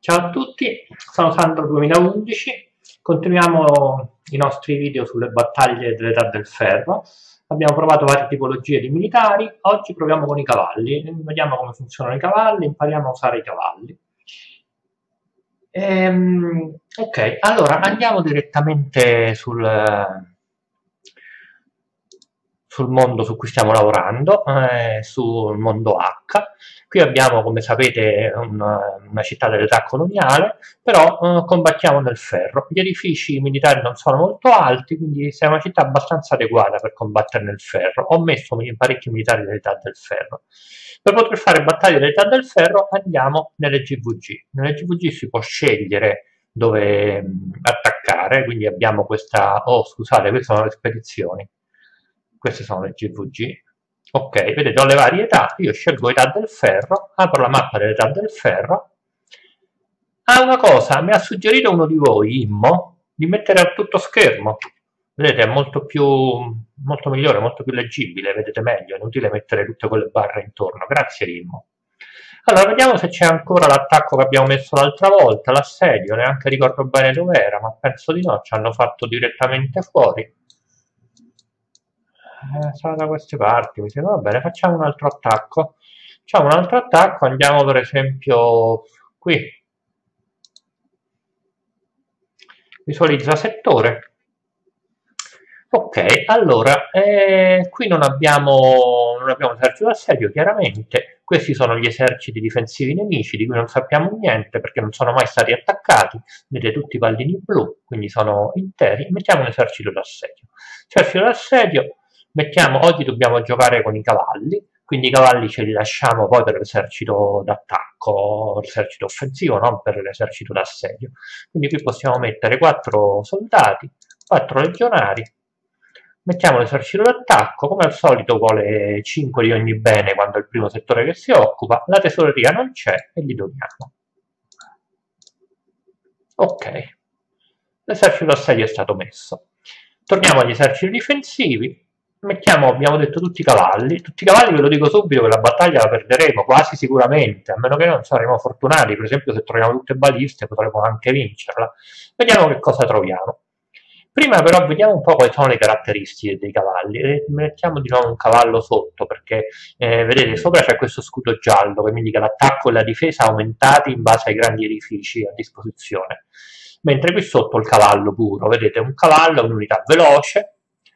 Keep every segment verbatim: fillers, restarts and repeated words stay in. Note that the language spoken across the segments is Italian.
Ciao a tutti, sono Sandro duemilaundici, continuiamo i nostri video sulle battaglie dell'età del ferro. Abbiamo provato varie tipologie di militari, oggi proviamo con i cavalli, vediamo come funzionano i cavalli, impariamo a usare i cavalli. Ehm, ok, allora andiamo direttamente sul, sul mondo su cui stiamo lavorando, eh, sul mondo H. Qui abbiamo, come sapete, una, una città dell'età coloniale, però eh, combattiamo nel ferro. Gli edifici militari non sono molto alti, quindi è una città abbastanza adeguata per combattere nel ferro. Ho messo parecchi militari dell'età del ferro. Per poter fare battaglie dell'età del ferro andiamo nelle G V G. Nelle G V G si può scegliere dove mh, attaccare, quindi abbiamo questa... Oh, scusate, queste sono le spedizioni. Queste sono le G V G. Ok, vedete, ho le varie età, io scelgo età del ferro, apro la mappa dell'età del ferro. Ah, una cosa, mi ha suggerito uno di voi, Immo, di mettere a tutto schermo. Vedete, è molto più, molto migliore, molto più leggibile, vedete meglio, è inutile mettere tutte quelle barre intorno. Grazie, Immo. Allora, vediamo se c'è ancora l'attacco che abbiamo messo l'altra volta, l'assedio, neanche ricordo bene dove era, ma penso di no, ci hanno fatto direttamente fuori. Eh, sono da queste parti, mi sembra. Va bene, facciamo un altro attacco. Facciamo un altro attacco, andiamo per esempio qui. Visualizza settore. Ok, allora, eh, qui non abbiamo, non abbiamo esercito d'assedio, chiaramente. Questi sono gli eserciti difensivi nemici, di cui non sappiamo niente perché non sono mai stati attaccati. Vedete tutti i pallini blu, quindi sono interi. Mettiamo un esercito d'assedio. Esercito d'assedio, mettiamo, oggi dobbiamo giocare con i cavalli, quindi i cavalli ce li lasciamo poi per l'esercito d'attacco, l'esercito offensivo, non per l'esercito d'assedio. Quindi qui possiamo mettere quattro soldati, quattro legionari. Mettiamo l'esercito d'attacco, come al solito vuole cinque di ogni bene quando è il primo settore che si occupa, la tesoreria non c'è e gli doniamo. Ok, l'esercito d'assedio è stato messo. Torniamo agli eserciti difensivi, mettiamo, abbiamo detto, tutti i cavalli. Tutti i cavalli, ve lo dico subito, che la battaglia la perderemo, quasi sicuramente, a meno che non saremo fortunati. Per esempio, se troviamo tutte baliste potremo anche vincerla. Vediamo che cosa troviamo. Prima però vediamo un po' quali sono le caratteristiche dei cavalli. E mettiamo di nuovo un cavallo sotto, perché eh, vedete, sopra c'è questo scudo giallo che mi indica l'attacco e la difesa aumentati in base ai grandi edifici a disposizione. Mentre qui sotto il cavallo puro, vedete, un cavallo è un'unità veloce,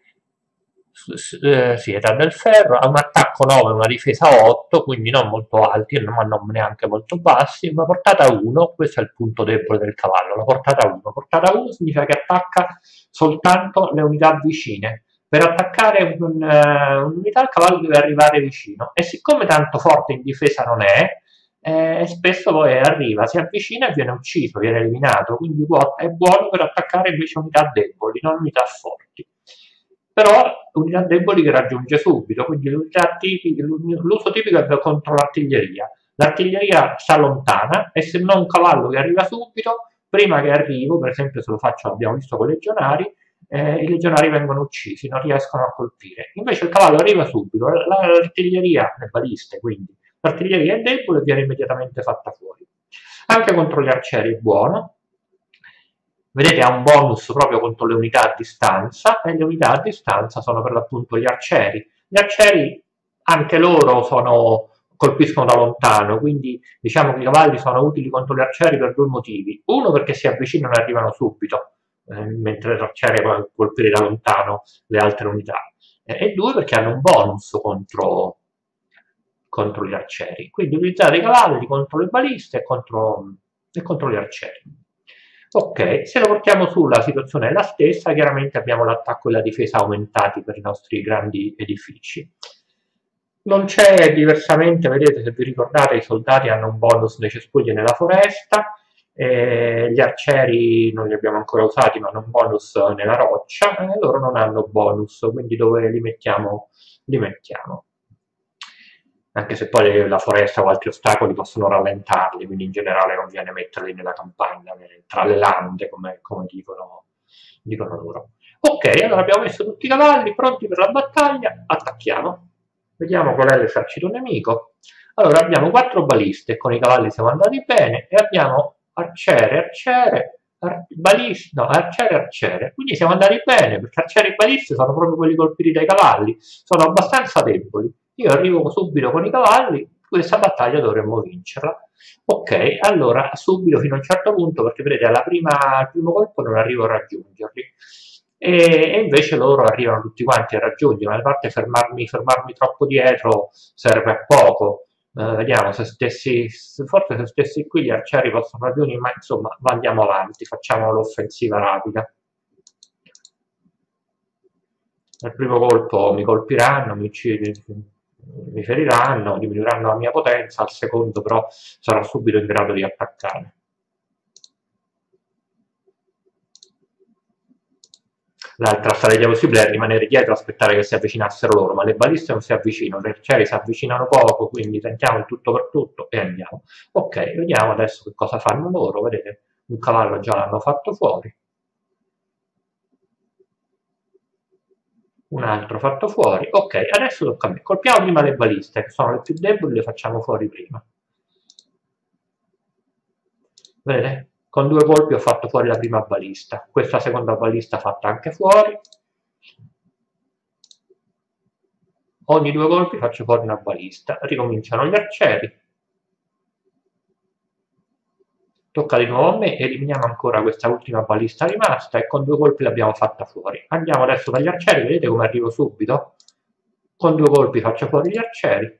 eh, sì, età del ferro, ha un attacco nove, una difesa otto, quindi non molto alti, ma non neanche molto bassi, una portata uno, questo è il punto debole del cavallo, la portata uno. Portata uno significa che attacca soltanto le unità vicine. Per attaccare un, uh, un'unità il cavallo deve arrivare vicino, e siccome tanto forte in difesa non è, eh, spesso poi arriva, si avvicina e viene ucciso, viene eliminato, quindi è buono per attaccare invece unità deboli, non unità forti. Però unità deboli che raggiunge subito, quindi l'uso tipico è contro l'artiglieria. L'artiglieria sta lontana e se non un cavallo che arriva subito, prima che arrivo, per esempio se lo faccio, abbiamo visto con i legionari, eh, i legionari vengono uccisi, non riescono a colpire. Invece il cavallo arriva subito, l'artiglieria, le baliste quindi, l'artiglieria è debole e viene immediatamente fatta fuori. Anche contro gli arcieri è buono. Vedete, ha un bonus proprio contro le unità a distanza, e le unità a distanza sono per l'appunto gli arcieri. Gli arcieri, anche loro, sono, colpiscono da lontano, quindi diciamo che i cavalli sono utili contro gli arcieri per due motivi. Uno, perché si avvicinano e arrivano subito, eh, mentre l'arciere può colpire da lontano le altre unità. Eh, e due, perché hanno un bonus contro, contro gli arcieri. Quindi utilizzate i cavalli contro le baliste e contro, e contro gli arcieri. Ok, se lo portiamo su la situazione è la stessa, chiaramente abbiamo l'attacco e la difesa aumentati per i nostri grandi edifici. Non c'è diversamente, vedete, se vi ricordate, i soldati hanno un bonus nei cespugli nella foresta, eh, gli arcieri non li abbiamo ancora usati ma hanno un bonus nella roccia, e eh, loro non hanno bonus, quindi dove li mettiamo? Li mettiamo. Anche se poi la foresta o altri ostacoli possono rallentarli, quindi in generale conviene metterli nella campagna, tra le lande, come, come dicono, dicono loro. Ok, allora abbiamo messo tutti i cavalli pronti per la battaglia, attacchiamo. Vediamo qual è l'esercito nemico. Allora abbiamo quattro baliste, con i cavalli siamo andati bene, e abbiamo arciere, arciere, ar balista, no, arciere, arciere. Quindi siamo andati bene, perché arciere e baliste sono proprio quelli colpiti dai cavalli, sono abbastanza deboli. Io arrivo subito con i cavalli, questa battaglia dovremmo vincerla. Ok, allora subito fino a un certo punto, perché vedete alla prima, al primo colpo non arrivo a raggiungerli. E, e invece loro arrivano tutti quanti a raggiungermi, a parte fermarmi, fermarmi troppo dietro serve a poco. Uh, vediamo se stessi, forse se stessi qui gli arcieri possono raggiungere, ma insomma andiamo avanti, facciamo l'offensiva rapida. Al primo colpo mi colpiranno, mi, mi feriranno, diminuiranno la mia potenza, al secondo però sarò subito in grado di attaccare. L'altra strategia possibile è rimanere dietro e aspettare che si avvicinassero loro, ma le baliste non si avvicinano, le arcieri si avvicinano poco, quindi tentiamo il tutto per tutto e andiamo. Ok, vediamo adesso che cosa fanno loro, vedete, un cavallo già l'hanno fatto fuori, un altro fatto fuori. Ok, adesso tocca a me, colpiamo prima le baliste, che sono le più deboli, le facciamo fuori prima. Vedete? Con due colpi ho fatto fuori la prima balista, questa seconda balista fatta anche fuori. Ogni due colpi faccio fuori una balista, ricominciano gli arcieri. Tocca di nuovo a me, eliminiamo ancora questa ultima balista rimasta e con due colpi l'abbiamo fatta fuori. Andiamo adesso dagli arcieri, vedete come arrivo subito? Con due colpi faccio fuori gli arcieri.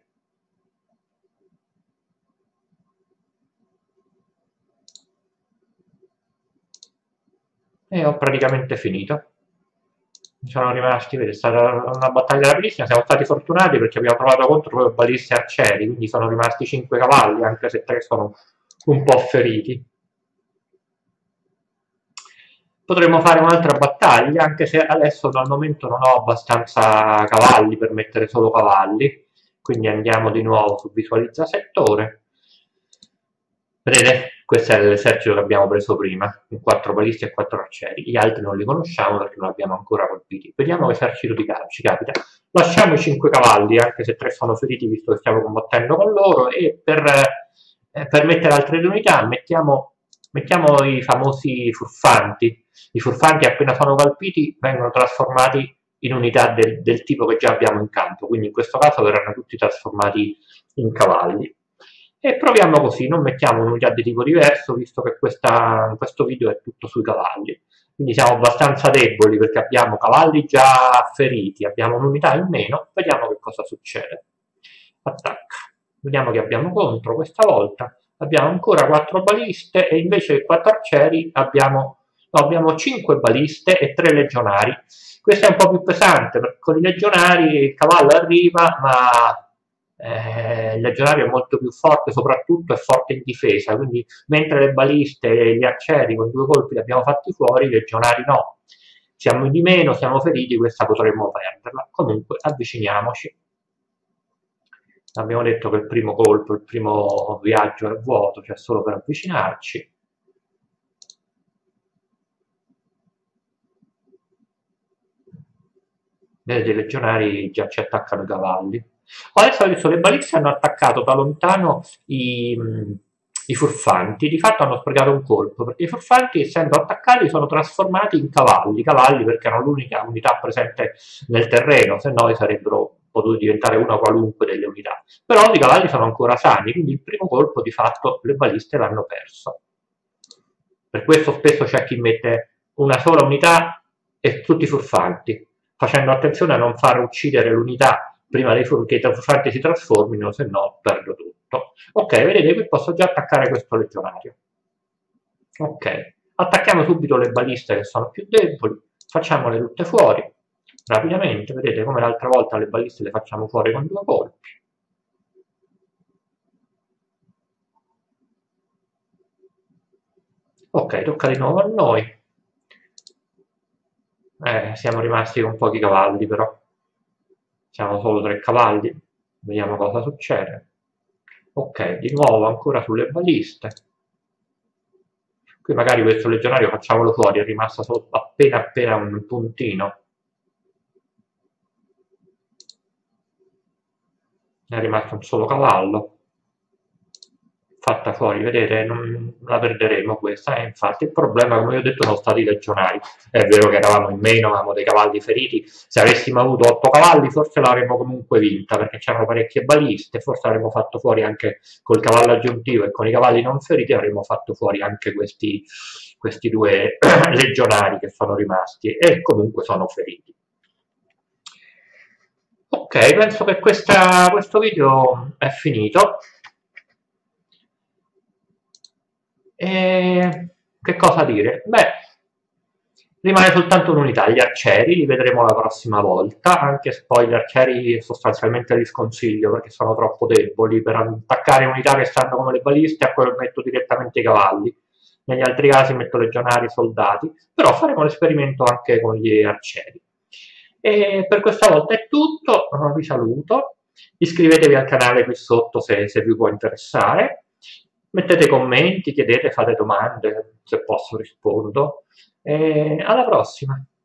E ho praticamente finito. Mi sono rimasti, vedete, è stata una battaglia rapidissima, siamo stati fortunati perché abbiamo provato contro proprio baliste e arcieri, quindi sono rimasti cinque cavalli, anche se tre sono un po' feriti. Potremmo fare un'altra battaglia, anche se adesso al momento non ho abbastanza cavalli per mettere solo cavalli, quindi andiamo di nuovo su visualizza settore. Vedete, questo è l'esercito che abbiamo preso prima, con quattro balisti e quattro arcieri. Gli altri non li conosciamo perché non abbiamo ancora colpiti. Vediamo che esercito ci capita. Lasciamo i cinque cavalli, anche se tre sono feriti, visto che stiamo combattendo con loro, e per, eh, per mettere altre unità mettiamo, mettiamo i famosi furfanti. I furfanti appena sono colpiti vengono trasformati in unità del, del tipo che già abbiamo in campo, quindi in questo caso verranno tutti trasformati in cavalli. E proviamo così, non mettiamo un'unità di tipo diverso, visto che questa, questo video è tutto sui cavalli. Quindi siamo abbastanza deboli perché abbiamo cavalli già feriti, abbiamo un'unità in meno, vediamo che cosa succede. Attacca. Vediamo che abbiamo contro questa volta. Abbiamo ancora quattro baliste e invece che quattro arcieri abbiamo, no, abbiamo cinque baliste e tre legionari. Questo è un po' più pesante perché con i legionari il cavallo arriva, ma eh, il legionario è molto più forte, soprattutto è forte in difesa, quindi mentre le baliste e gli arcieri con due colpi li abbiamo fatti fuori, i legionari no. Siamo di meno, siamo feriti, questa potremmo perderla. Comunque avviciniamoci. Abbiamo detto che il primo colpo, il primo viaggio è vuoto, cioè solo per avvicinarci. Vedete, i legionari già ci attaccano i cavalli. Adesso, adesso le baliste hanno attaccato da lontano i, i furfanti, di fatto hanno sprecato un colpo, perché i furfanti, essendo attaccati, sono trasformati in cavalli, cavalli perché erano l'unica unità presente nel terreno, se no sarebbero potuti diventare una qualunque delle unità. Però i cavalli sono ancora sani, quindi il primo colpo di fatto le baliste l'hanno perso. Per questo spesso c'è chi mette una sola unità e tutti i furfanti, facendo attenzione a non far uccidere l'unità prima che i furfanti si trasformino, se no perdo tutto. Ok, vedete, qui posso già attaccare questo legionario. Ok, attacchiamo subito le baliste che sono più deboli, facciamole tutte fuori, rapidamente, vedete come l'altra volta le baliste le facciamo fuori con due colpi. Ok, tocca di nuovo a noi. Eh, siamo rimasti con pochi cavalli però. Siamo solo tre cavalli. Vediamo cosa succede. Ok, di nuovo ancora sulle baliste. Qui magari questo legionario facciamolo fuori, è rimasto solo appena appena un puntino. È rimasto un solo cavallo. fatta fuori, vedete, non la perderemo questa, e infatti il problema, come vi ho detto, sono stati i legionari. È vero che eravamo in meno, avevamo dei cavalli feriti, se avessimo avuto otto cavalli forse l'avremmo comunque vinta, perché c'erano parecchie baliste, forse avremmo fatto fuori anche col cavallo aggiuntivo e con i cavalli non feriti avremmo fatto fuori anche questi, questi due legionari che sono rimasti, e comunque sono feriti. Ok, penso che questa, questo video è finito. E che cosa dire? Beh, rimane soltanto un'unità, gli arcieri, li vedremo la prossima volta, anche se poi gli arcieri sostanzialmente li sconsiglio perché sono troppo deboli. Per attaccare unità che stanno come le baliste, a quello metto direttamente i cavalli. Negli altri casi metto legionari, soldati, però faremo l'esperimento anche con gli arcieri. E per questa volta è tutto, vi saluto, iscrivetevi al canale qui sotto se, se vi può interessare, mettete commenti, chiedete, fate domande, se posso rispondo, e alla prossima!